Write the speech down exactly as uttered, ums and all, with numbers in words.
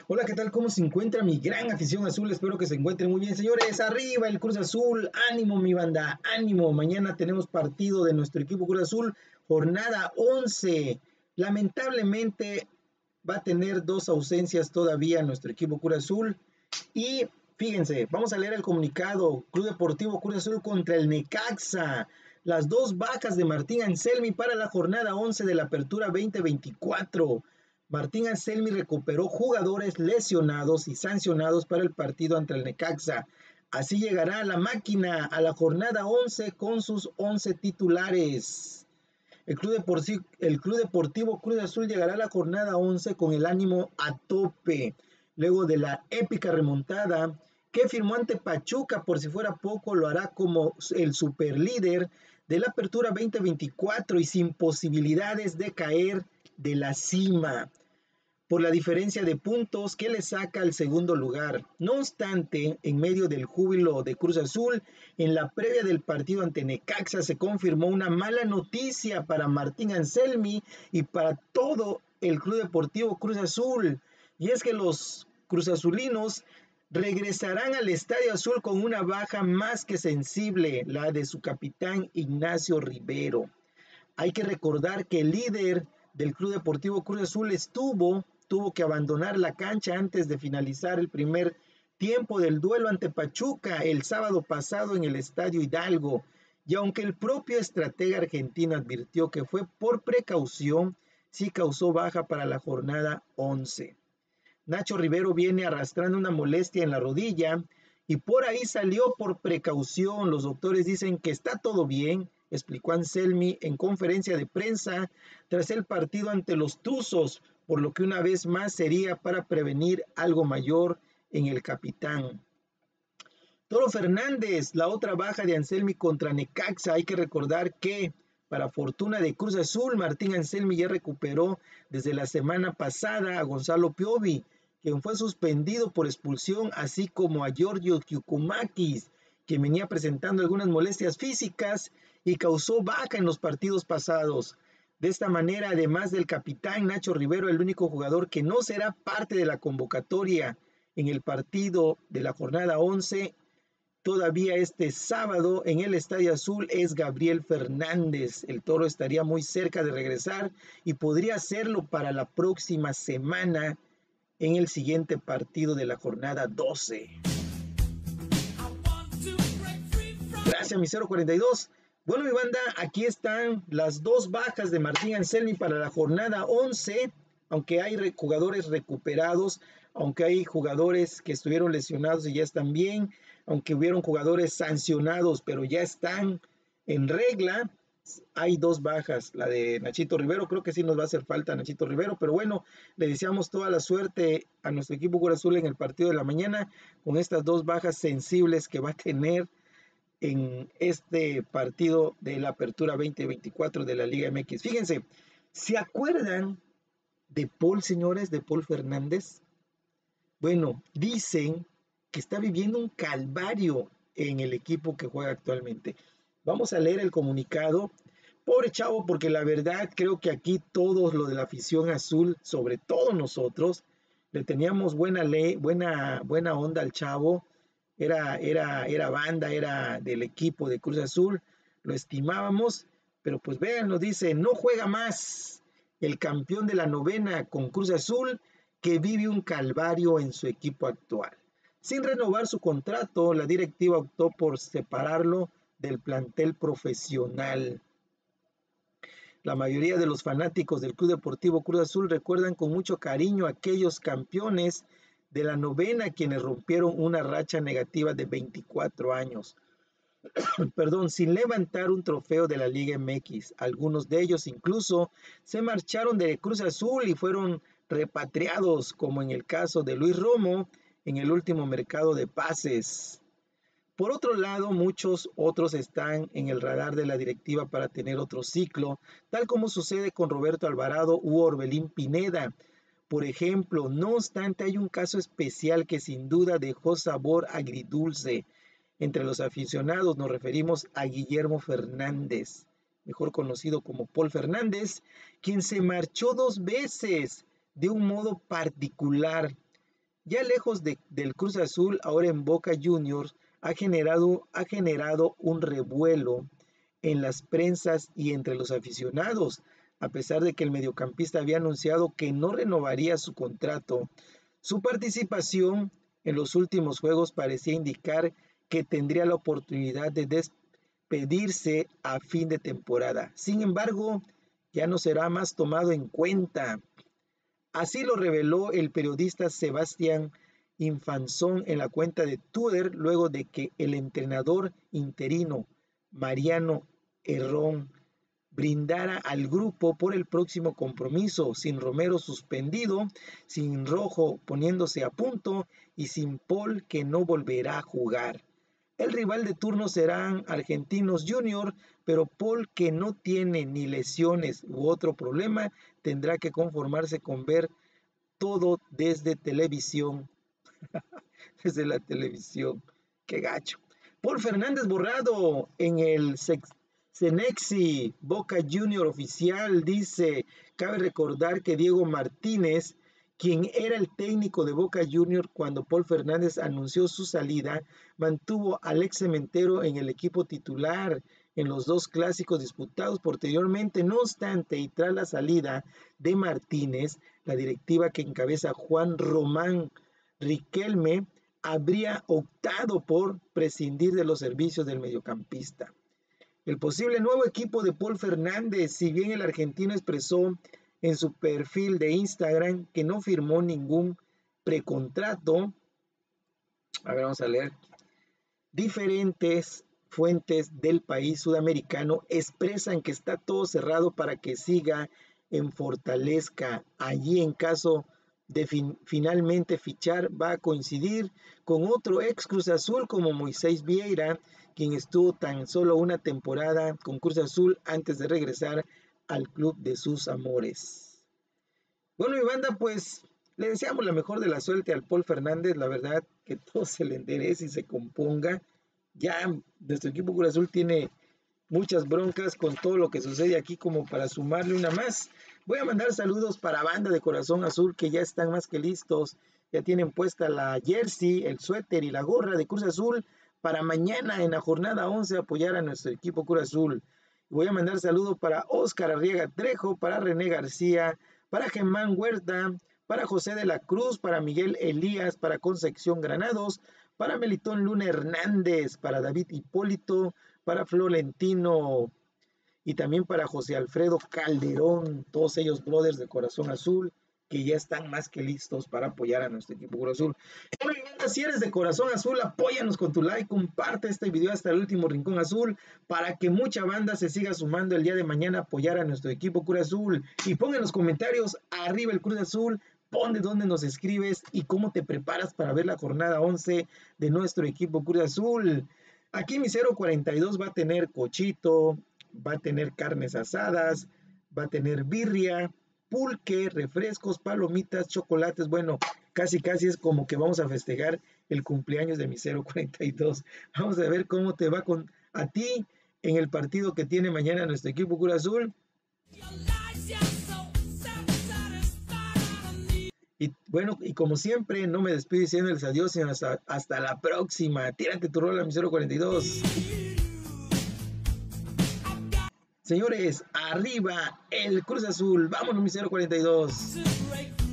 Hola, ¿qué tal? ¿Cómo se encuentra mi gran afición azul? Espero que se encuentren muy bien, señores. Arriba el Cruz Azul. Ánimo, mi banda. Ánimo. Mañana tenemos partido de nuestro equipo Cruz Azul. Jornada once. Lamentablemente va a tener dos ausencias todavía nuestro equipo Cruz Azul. Y fíjense, vamos a leer el comunicado. Club Deportivo Cruz Azul contra el Necaxa. Las dos bajas de Martín Anselmi para la jornada once de la Apertura veinte veinticuatro. Martín Anselmi recuperó jugadores lesionados y sancionados para el partido ante el Necaxa. Así llegará la máquina a la jornada once con sus once titulares. El Club Deportivo, el Club Deportivo Cruz Azul llegará a la jornada once con el ánimo a tope, luego de la épica remontada que firmó ante Pachuca. Por si fuera poco, lo hará como el superlíder de la Apertura veinte veinticuatro y sin posibilidades de caer de la cima por la diferencia de puntos que le saca al segundo lugar. No obstante, en medio del júbilo de Cruz Azul, en la previa del partido ante Necaxa se confirmó una mala noticia para Martín Anselmi y para todo el Club Deportivo Cruz Azul, y es que los cruzazulinos regresarán al Estadio Azul con una baja más que sensible, la de su capitán Ignacio Rivero. Hay que recordar que el líder del Club Deportivo Cruz Azul estuvo, tuvo que abandonar la cancha antes de finalizar el primer tiempo del duelo ante Pachuca el sábado pasado en el Estadio Hidalgo. Y aunque el propio estratega argentino advirtió que fue por precaución, sí causó baja para la jornada once. Nacho Rivero viene arrastrando una molestia en la rodilla y por ahí salió por precaución. Los doctores dicen que está todo bien, explicó Anselmi en conferencia de prensa tras el partido ante los Tuzos, por lo que una vez más sería para prevenir algo mayor en el capitán. Toro Fernández, la otra baja de Anselmi contra Necaxa. Hay que recordar que para fortuna de Cruz Azul, Martín Anselmi ya recuperó desde la semana pasada a Gonzalo Piovi, quien fue suspendido por expulsión, así como a Giorgio Giacomakis, que venía presentando algunas molestias físicas y causó baja en los partidos pasados. De esta manera, además del capitán Nacho Rivero, el único jugador que no será parte de la convocatoria en el partido de la jornada once, todavía este sábado en el Estadio Azul, es Gabriel Fernández. El Toro estaría muy cerca de regresar y podría hacerlo para la próxima semana en el siguiente partido de la jornada doce. Gracias, mi cero cuarenta y dos. Bueno, mi banda, aquí están las dos bajas de Martín Anselmi para la jornada once, aunque hay re jugadores recuperados, aunque hay jugadores que estuvieron lesionados y ya están bien, aunque hubieron jugadores sancionados, pero ya están en regla. Hay dos bajas, la de Nachito Rivero, creo que sí nos va a hacer falta Nachito Rivero, pero bueno, le deseamos toda la suerte a nuestro equipo Cruz Azul en el partido de la mañana, con estas dos bajas sensibles que va a tener en este partido de la Apertura veinte veinticuatro de la Liga M X. Fíjense, ¿se acuerdan de Paul, señores, de Paul Fernández? Bueno, dicen que está viviendo un calvario en el equipo que juega actualmente. Vamos a leer el comunicado. Pobre chavo, porque la verdad creo que aquí todos los de la afición azul, sobre todo nosotros, le teníamos buena ley, buena, buena onda al chavo. Era, era, era banda, era del equipo de Cruz Azul, lo estimábamos, pero pues vean, nos dice, no juega más el campeón de la novena con Cruz Azul, que vive un calvario en su equipo actual. Sin renovar su contrato, la directiva optó por separarlo del plantel profesional. La mayoría de los fanáticos del Club Deportivo Cruz Azul recuerdan con mucho cariño a aquellos campeones de la novena quienes rompieron una racha negativa de veinticuatro años. Perdón, sin levantar un trofeo de la Liga M X. Algunos de ellos incluso se marcharon de Cruz Azul y fueron repatriados, como en el caso de Luis Romo en el último mercado de pases. Por otro lado, muchos otros están en el radar de la directiva para tener otro ciclo, tal como sucede con Roberto Alvarado u Orbelín Pineda. Por ejemplo, no obstante, hay un caso especial que sin duda dejó sabor agridulce. Entre los aficionados nos referimos a Guillermo Fernández, mejor conocido como Paul Fernández, quien se marchó dos veces de un modo particular. Ya lejos de, del Cruz Azul, ahora en Boca Juniors, ha generado, ha generado un revuelo en las prensas y entre los aficionados, a pesar de que el mediocampista había anunciado que no renovaría su contrato. Su participación en los últimos juegos parecía indicar que tendría la oportunidad de despedirse a fin de temporada. Sin embargo, ya no será más tomado en cuenta. Así lo reveló el periodista Sebastián Infanzón en la cuenta de Twitter luego de que el entrenador interino Mariano Herrón brindara al grupo por el próximo compromiso, sin Romero suspendido, sin Rojo poniéndose a punto y sin Paul que no volverá a jugar. El rival de turno serán Argentinos Junior, pero Paul, que no tiene ni lesiones u otro problema, tendrá que conformarse con ver todo desde televisión. Desde la televisión. Qué gacho. Paul Fernández borrado en el Cenexi Boca Junior oficial dice, cabe recordar que Diego Martínez, quien era el técnico de Boca Junior cuando Paul Fernández anunció su salida, mantuvo al ex cementero en el equipo titular en los dos clásicos disputados posteriormente. No obstante, y tras la salida de Martínez, la directiva que encabeza Juan Román Riquelme habría optado por prescindir de los servicios del mediocampista. El posible nuevo equipo de Paul Fernández, si bien el argentino expresó en su perfil de Instagram que no firmó ningún precontrato. A ver, vamos a leer. Diferentes fuentes del país sudamericano expresan que está todo cerrado para que siga en Fortaleza. Allí, en caso de fin, finalmente fichar, va a coincidir con otro ex Cruz Azul como Moisés Vieira, quien estuvo tan solo una temporada con Cruz Azul antes de regresar al club de sus amores. Bueno, mi banda, pues le deseamos la mejor de la suerte al Paul Fernández, la verdad, que todo se le enderece y se componga. Ya nuestro equipo Cruz Azul tiene muchas broncas con todo lo que sucede aquí como para sumarle una más. Voy a mandar saludos para Banda de Corazón Azul, que ya están más que listos, ya tienen puesta la jersey, el suéter y la gorra de Cruz Azul para mañana en la jornada once apoyar a nuestro equipo Cruz Azul. Voy a mandar saludos para Óscar Arriaga Trejo, para René García, para Germán Huerta, para José de la Cruz, para Miguel Elías, para Concepción Granados, para Melitón Luna Hernández, para David Hipólito, para Florentino y también para José Alfredo Calderón, todos ellos brothers de Corazón Azul, que ya están más que listos para apoyar a nuestro equipo Cruz Azul. Si eres de Corazón Azul, apóyanos con tu like, comparte este video hasta el último rincón azul para que mucha banda se siga sumando el día de mañana a apoyar a nuestro equipo Cruz Azul. Y pon en los comentarios arriba el Cruz Azul, pon de dónde nos escribes y cómo te preparas para ver la jornada once de nuestro equipo Cruz Azul. Aquí mi cero cuarenta y dos va a tener cochito, va a tener carnes asadas, va a tener birria, pulque, refrescos, palomitas, chocolates. Bueno, casi casi es como que vamos a festejar el cumpleaños de mi cero cuarenta y dos. Vamos a ver cómo te va con a ti en el partido que tiene mañana nuestro equipo Cruz Azul. Y bueno, y como siempre, no me despido diciéndoles adiós, sino hasta, hasta la próxima. Tírate tu rola, mi cero cuarenta y dos. Señores, arriba el Cruz Azul. Vámonos, mi cero cuarenta y dos.